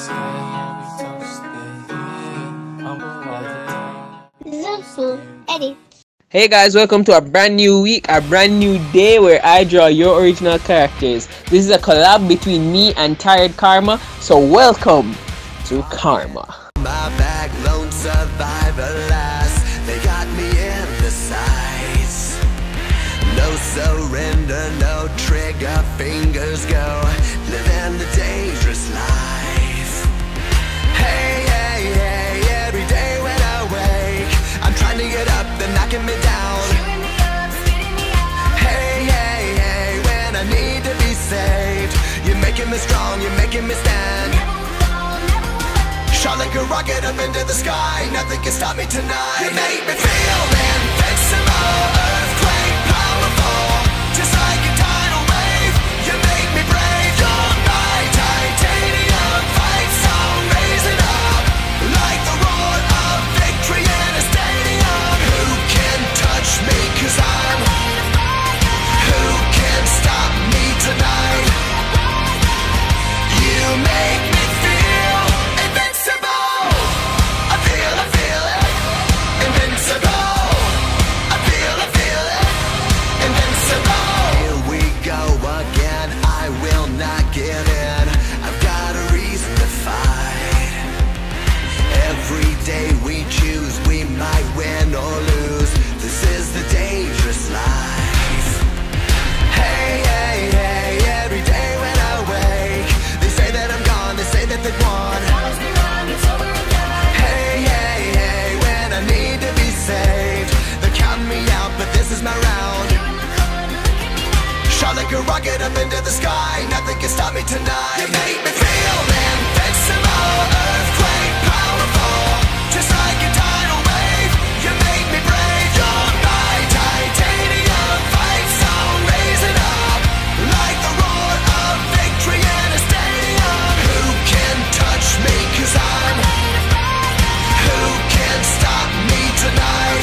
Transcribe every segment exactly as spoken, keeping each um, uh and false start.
Zuzu, edit. Hey guys, welcome to a brand new week, a brand new day where I draw your original characters. This is a collab between me and Tired Karma, so welcome to Karma. My backbone survivor last, they got me in the sights. No surrender, no trigger, fingers go, living the dangerous life. Hey, hey, hey, every day when I wake, I'm trying to get up, they're knocking me down. Hey, hey, hey, when I need to be saved, you're making me strong, you're making me stand. Shot like a rocket up into the sky, nothing can stop me tonight. You make me feel invincible, earthquake powerful, just like a tidal wave. You make me brave, you're my titanium fight song, raising up like the roar of victory in a stadium. Who can touch me, cause I'm, who can stop me tonight? You make me feel invincible. I feel, I feel it, invincible. I feel, I feel it, invincible. Here we go again, I will not give in. I've got a reason to fight. Every day we choose, we might win or lose. This is the dangerous life. Hey, hey, hey, every day when I wake, they say that I'm gone, they say that they've won. Hey, hey, hey, when I need to be saved, they're counting me out, but this is my round. Shot like a rocket up into the sky, nothing can stop me tonight. You make me feel invincible, earthquake powerful, just like a tidal wave. You make me brave, you're my titanium fight song, raising up like the roar of victory in a stadium. Who can touch me, cause I'm, who can stop me tonight?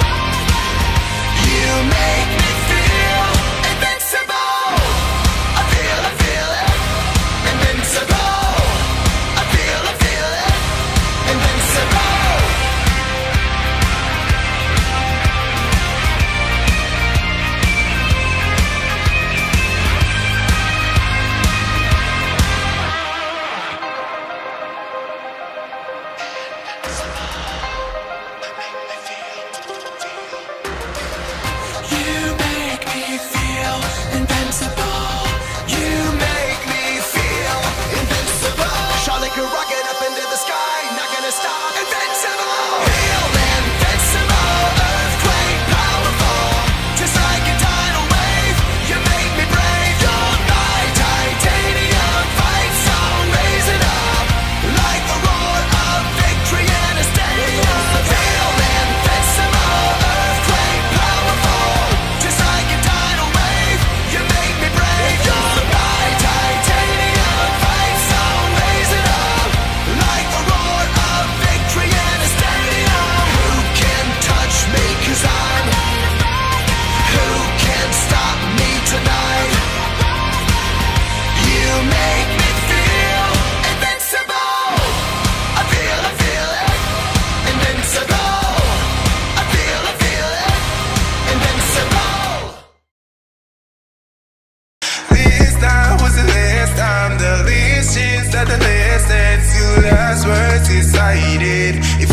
You make me feel invincible. I feel, I feel it, invincible. I feel, I feel it, invincible. You make me feel invincible. You make me feel invincible. Shot like a rocket up into the sky, not gonna stop. Invincible. Feel invincible, earthquake powerful, just like a tidal wave. You make me brave, you're my titanium fight song, raising up like the roar of victory in a stadium. Feel invincible, earthquake powerful, just like a tidal wave. You make me brave, you're my titanium fight song, raising up like the roar of victory in a stadium. Who can touch me, cause I'm, who can stop me tonight? You make me feel invincible. I feel, I feel it, invincible. I feel, I feel it, invincible. This time was the last time, the least chance that the last dance, your last words decided. If